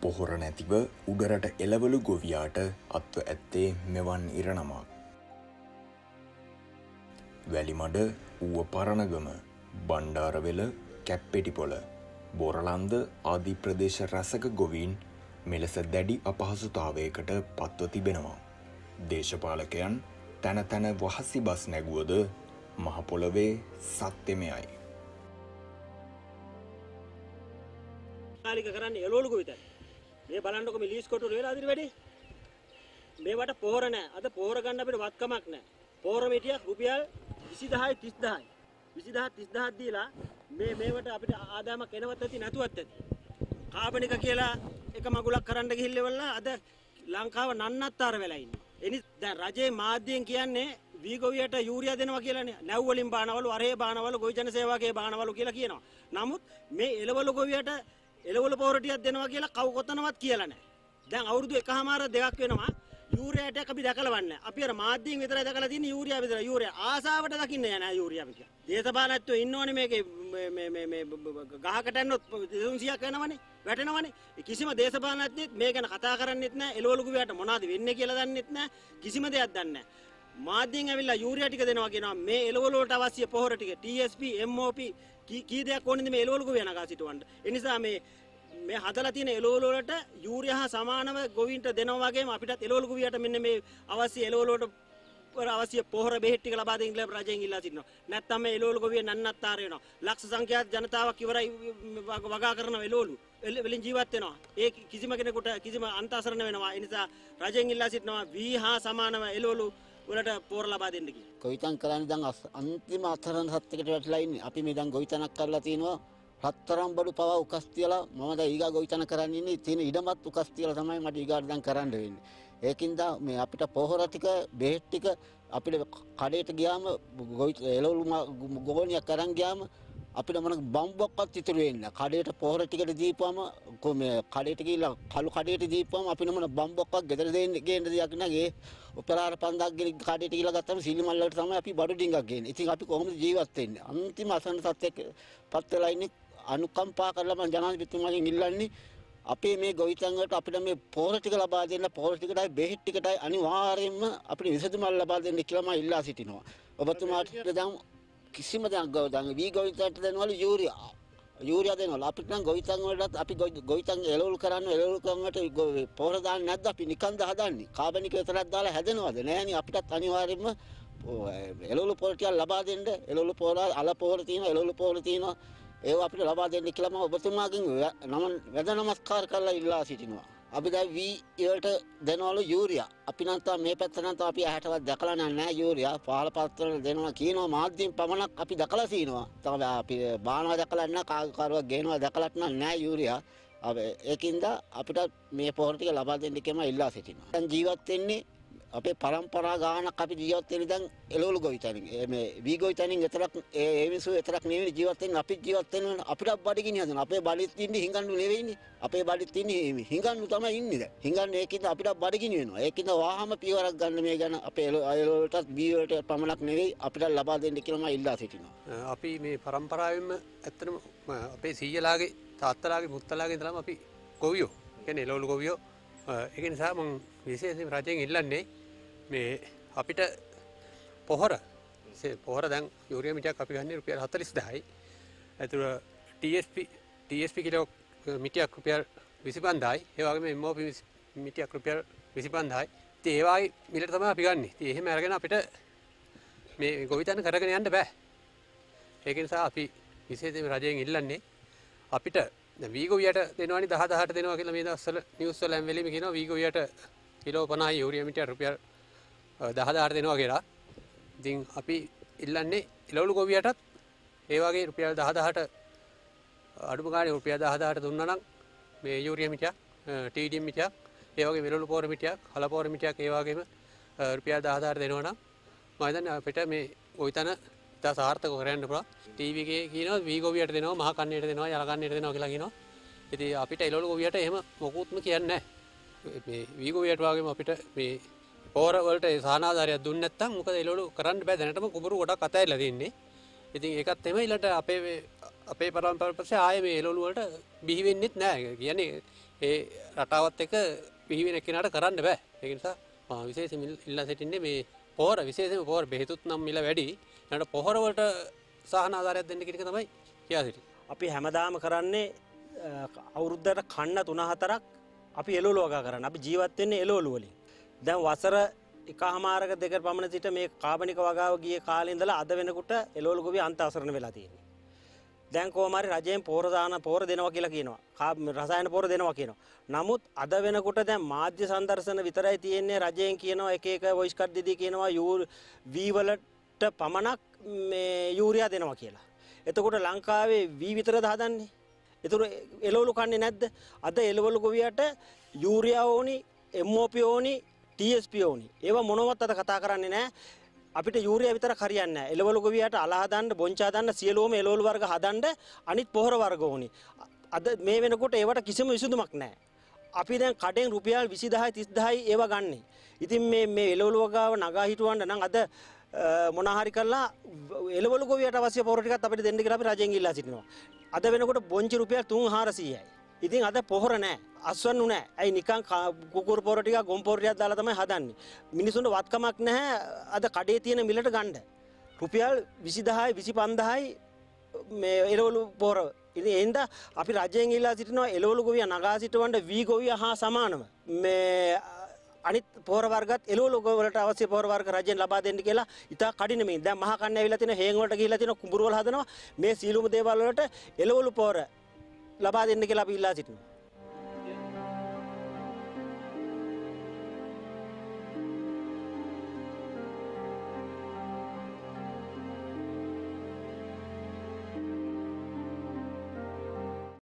පොහොර නැතිව උඩරට එළවළු ගොවියාට අත්ව ඇත්තේ මෙවන් ඉරණමක්. වැලිමඩ ඌව පරණගම බණ්ඩාරවෙල කැප්පෙටිපොළ බොරලන්ද ආදී ප්‍රදේශ රැසක ගොවීන් මෙලෙස දැඩි අපහසුතාවයකට පත්ව තිබෙනවා. දේශපාලකයන් තැන තැන වහසි බස් නැගුවද මහපොළොවේ සත්‍යමයයි. කාලික කරන්නේ එළවලු ගොවිතැන. මේ බලන්නකො මේ ලීස් කොටුර වෙලා අදින වැඩි. මේවට පොහොර නැහැ. අද පොහොර ගන්න අපිට වත්කමක් නැහැ. පොහොර මිටියක් රුපියල් 20000යි 30000යි. 20000 30000 දීලා මේවට අපිට ආදායමක් එනවත් ඇති නැතුවත් ඇති. කාබනික කියලා එක මගුලක් කරන්න ගිහිල්ලෙවලා අද ලංකාව නන්නත්තර වෙලා ඉන්නේ. එනි දැන් රජයේ මාධ්‍යයෙන් කියන්නේ වී ගොවියට යූරියා දෙනවා කියලානේ. නැව් වලින් බානවලු, අරේ බානවලු, ගොවි ජන සේවාවේ බානවලු කියලා කියනවා. නමුත් මේ එළවලු ගොවියට එළවලු පොහොර ටිකක් දෙනවා කියලා කවු කොතනවත් කියලා නැහැ. දැන් අවුරුදු එකමාර දෙකක් වෙනවා යූරියා ටිකක් අපි දැකලවන්නේ. අපි අර මාධ්‍යයෙන් විතරයි දැකලා තියෙන්නේ යූරියා විතරයි. යූරියා ආසාවට දකින්නේ නැහැ යූරියා කියලා. දේශපාලනඥයෝ ඉන්නෝනේ මේකේ මේ ගහකට යනොත් 200ක් වෙනවනේ. වැටෙනවනේ. කිසිම දේශපාලනඥයෙක් මේ ගැන කතා කරන්නේත් නැහැ. එළවලු ගොවියට මොනවද වෙන්නේ කියලා දන්නෙත් නැහැ. කිසිම දෙයක් දන්නේ නැහැ. මාධ්‍යයෙන් ඇවිල්ලා යූරියා ටික දෙනවා කියනවා. මේ එළවලු වලට අවශ්‍ය පොහොර ටික TSP MOP කී දෙයක් ඕනේද මේ එළවලු ගොවියා නගා සිටවන්න. ඒ නිසා මේ හදලා තියෙන එළවලු වලට යූරියා හා සමානව ගොවීන්ට දෙනවා වගේම අපිටත් එළවලු ගොවියට මෙන්න මේ අවශ්‍ය එළවලු වලට අවශ්‍ය පොහොර බෙහෙත් ටික ලබා දෙන්න කියලා රජයෙන් ඉල්ලා සිටිනවා. නැත්නම් මේ එළවලු ගොවිය නන්නත්තර වෙනවා. ලක්ෂ සංඛ්‍යාත ජනතාවක් ඉවරයි වගා කරන එළවලු වලින් ජීවත් වෙනවා. ඒ කිසිම කෙනෙකුට කිසිම අන්තසරණ වෙනවා. ඒ නිසා රජයෙන් ඉල්ලා සිටිනවා වී හා සමානව එළවලු වලට පොහොර ලබා දෙන්න කියලා. ගොවිතැන් කරන්නේ දැන් අන්තිම අතරන සත්‍යයකට වැටලා ඉන්නේ. අපි මේ දැන් ගොවිතැනක් කරලා තිනවා. රත්තරන් බඩු පවා උකස් තියලා මම දැන් ඊගා ගොවිතැන කරන්න ඉන්නේ. තියෙන ඉඩමත් උකස් තියලා තමයි මට ඊගාට දැන් කරන්න වෙන්නේ. ඒකින්ද මේ අපිට පොහොර ටික බෙහෙත් ටික අපිට කඩේට ගියාම එළවලු ගෝණියක් අරන් ගියාම අපිට මොන බම්බුවක්වත් ඉතුරු වෙන්නේ නැහැ. කඩේට පොහොර ටිකට දීපුවම මේ කඩේට ගිහිල්ලා කළු කඩේට දීපුවම අපිට මොන බම්බුවක්වත් ගෙදර දෙන්න ගේන්න දෙයක් නැහැ. උපරාර 5000ක් ගෙන කඩේට ගිහිල්ලා ගත්තම සීලිමල් වලට තමයි අපි බඩු ඩිංගක් ගේන්නේ. ඉතින් අපි කොහොමද ජීවත් වෙන්නේ? අන්තිම අසන්න සත්‍යයක් පත් වෙලා ඉන්නේ. අනුකම්පා කරලා මම ජනාධිපතිතුමාගෙන් ඉල්ලන්නේ අපේ මේ ගොවිතැන් වලට අපිට මේ පොහොර ටික ලබා දෙන්න, පොහොර ටිකටයි බෙහෙත් ටිකටයි අනිවාර්යයෙන්ම අපිට විසඳුමක් ලබා දෙන්න කියලා මම ඉල්ලා සිටිනවා. ඔබතුමාට දැන් කිසිම දැන් වී ගොවිතැන්ට දෙනවලු යූරියා දෙනවලු. අපිට නම් ගොවිතැන් වලටත් අපි ගොවිතැන් එළවලු කරන්නට පොහොර දාන්නේ නැද්ද? අපි නිකන්ද හදන්නේ? කාබනික විතරක් දාලා හැදෙනවද? නෑනේ. අපිටත් අනිවාර්යයෙන්ම එළවලු පොහොර ටික ලබා දෙන්න. එළවලු පොහොර, අල පොහොර තියෙනවා, එළවලු පොහොර තියෙනවා. ඒව අපිට ලබා දෙන්න කියලා මම ඔබතුමාගෙන් වැඳ නමස්කාර කරලා ඉල්ලා සිටිනවා. අපි දැන් වී වලට දෙනවලු යූරියා. අපි නම් තා මේ පැත්ත නම් තා අපි ඇහැටවත් දැකලා නැහැ යූරියා. පහළ පත්‍රවල දෙනවා කියනවා මාධ්‍යයෙන් පමණක් අපි දැකලා තිනවා. තමයි අපි බානවා දැකලා නැහැ, කාරුවක් ගේනවා දැකලත් නැහැ යූරියා. ඒකින්ද අපිට මේ පොහොර ටික ලබා දෙන්න කියලා මම ඉල්ලා සිටිනවා. දැන් ජීවත් වෙන්නේ අපේ પરම්පරා ගානක් අපි ජීවත් වෙන්නේ දැන් එළවලු ගොවිතැනින්. මේ වී ගොවිතැනින් විතරක් ඒ මිනිස්සු විතරක් නෙවෙයි ජීවත් වෙන්නේ. අපි ජීවත් වෙන්නේ අපිට බඩගිනි හදන. අපේ බඩෙත් ඉන්නේ හිඟන්නු නෙවෙයිනේ. අපේ බඩෙත් ඉන්නේ හිඟන්නු තමයි ඉන්නේ දැන්. හිඟන්න ඒකින්ද අපිට බඩගිනි වෙනවා. ඒකින්ද වාහම පියවරක් ගන්න මේ ගැන අපේ එළවලු වලටත් වී වලට පමණක් නෙවෙයි අපිට ලබා දෙන්න කියලා මම ඉල්ලා සිටිනවා. අපි මේ પરම්පරාවෙන්ම ඇත්තටම අපේ සීයලාගේ තාත්තලාගේ මුත්තලාගේ ඉඳලාම අපි ගොවියෝ. කියන්නේ එළවලු ගොවියෝ. ඒක නිසා මම විශේෂයෙන් රජයෙන් ඉල්ලන්නේ මේ අපිට පොහොර දැන් යූරියා මිටියක් අපි ගන්නේ රුපියල් 40000යි. ඒතර TSP කිලෝ මිටියක් රුපියල් 25000යි. ඒ වගේම MOP මිටියක් රුපියල් 25000යි. ඉතින් ඒ වගේ මිලට තමයි අපි ගන්නෙ. ඉතින් එහෙම අරගෙන අපිට මේ ගොවිතැන කරගෙන යන්න බෑ. ඒක නිසා අපි විශේෂයෙන් රජයෙන් ඉල්ලන්නේ අපිට දැන් වී ගොවියට දෙනවනේ 10000ට දෙනවා කියලා මේ දවස්වල නිවුස් වල හැම වෙලෙම කියනවා වී ගොවියට කිලෝ 50යි යූරියා මිටියක් රුපියල් 10000ට දෙනවා කියලා. ඉතින් අපි ඉල්ලන්නේ එළවලු ගොවියටත් ඒ වගේ රුපියල් 10000ට අඩුම ගානේ රුපියල් 10000ට දුන්නා නම් මේ යූරියා මිටියක්, TDM මිටියක්, ඒ වගේ එළවලු පොහොර මිටියක්, හල පොහොර මිටියක් ඒ වගේම රුපියල් 10000ට දෙනවා නම් මම හිතන්නේ අපිට මේ ගොවිතැන ඉතා සාර්ථකව කරන්න පුළුවන්. ටීවී එකේ කියනවා වී ගොවියට දෙනවා, මහ කන්නේට දෙනවා, යල කන්නේට දෙනවා කියලා කියනවා. ඉතින් අපිට එළවලු ගොවියට එහෙම මොකුත්ම කියන්නේ නැහැ. මේ වී ගොවියට වගේම අපිට මේ පොහොර වලට සහනාධාරයක් දුන්නේ නැත්නම් මොකද එළවලු කරන්න බෑ. දැනටම කුඹුරු ගොඩක් අතහැරලා තින්නේ. ඉතින් ඒකත් එම ඊළඟට අපේ පරම්පරාව පස්සේ ආයේ මේ එළවලු වලට බිහි වෙන්නෙත් නැහැ. කියන්නේ ඒ රටාවත් එක්ක බිහි වෙන කෙනාට කරන්න බෑ. ඒක නිසා මම විශේෂයෙන් ඉල්ලා සිටින්නේ මේ පොහොර විශේෂයෙන්ම පොහොර බෙහෙතුත් නම් මිල වැඩි. ඊළඟට පොහොර වලට සහන ආධාරයක් දෙන්න කියන එක තමයි කියා සිටින්නේ. අපි හැමදාම කරන්නේ අවුරුද්දට කන්න 3-4ක් අපි එළවලු වගා කරන්නේ. අපි ජීවත් වෙන්නේ එළවලු වලින්. දැන් වසර එකමාරක දෙක පමණ සිට මේ කාබනික වගාව ගියේ කාලේ ඉඳලා අද වෙනකොට එළවලු ගොවි අන්ත අසරණ වෙලා තියෙනවා. දැන් කොහොම හරි රජයෙන් පොහොර දෙනවා කියලා කියනවා. රසායන පොහොර දෙනවා කියනවා. නමුත් අද වෙනකොට දැන් මාධ්‍ය සංදර්ශන විතරයි තියෙන්නේ. රජයෙන් කියනවා එක වොයිස් කට් දෙදී කියනවා වී වලට පමණක් මේ යූරියා දෙනවා කියලා. එතකොට ලංකාවේ වී විතරද හදන්නේ? ඒතර එළවලු කන්නේ නැද්ද? අද එළවලු ගොවියට යූරියා ඕනි, MOP ඕනි, TSP ඕනි. ඒවා මොනවත් අද කතා කරන්නේ නැහැ. අපිට යූරියා විතරක් හරියන්නේ නැහැ. එළවලු ගොවියට අල හදන්න, බොංචා හදන්න, සියලුම එළවලු වර්ග හදන්න අනිත් පොහොර වර්ග ඕනි. අද මේ වෙනකොට ඒවට කිසිම විසඳුමක් නැහැ. අපි දැන් කඩෙන් රුපියල් 20000යි 30000යි ඒවා ගන්නෙ. ඉතින් මේ එළවලු වගාව නගා හිටවන්න නම් අද මොන හරි කරලා එළවලු ගොවියට අවශ්‍ය පොහොර ටිකත් අපිට දෙන්න කියලා අපි රජෙන් ඉල්ලා සිටිනවා. අද වෙනකොට බොංචි රුපියල් 3-400යි. ඉතින් අද පොහොර නැහැ. අස්වන්නු නැහැ. ඇයි නිකන් කුකුරු පොහොර ටිකක් ගොම් පොහොර ටිකක් දාලා තමයි හදන්නේ. මිනිසුන්ට වත්කමක් නැහැ අද කඩේ තියෙන මිලට ගන්න. රුපියල් 20000යි 25000යි මේ එළවලු පොහොර. ඉතින් එහෙනම් අපි රජයෙන් ඉල්ලා සිටිනවා එළවලු ගොවියා නගා සිටවන්න වී ගොවියා හා සමානව මේ අනිත් පොහොර වර්ගත් එළවලු වලට අවශ්‍ය පොහොර වර්ග රජයෙන් ලබා දෙන්න කියලා ඉතා කඩිනමින් දැන් මහා කන්නේ ඇවිල්ලා තියෙන හේන් වලට ගිහිල්ලා තියෙන කුඹුරු වල හදනවා මේ සීලුම දේවල් වලට එළවලු පොහොර ලබා දෙන්න කියලා අපි ඉල්ලා සිටිනවා.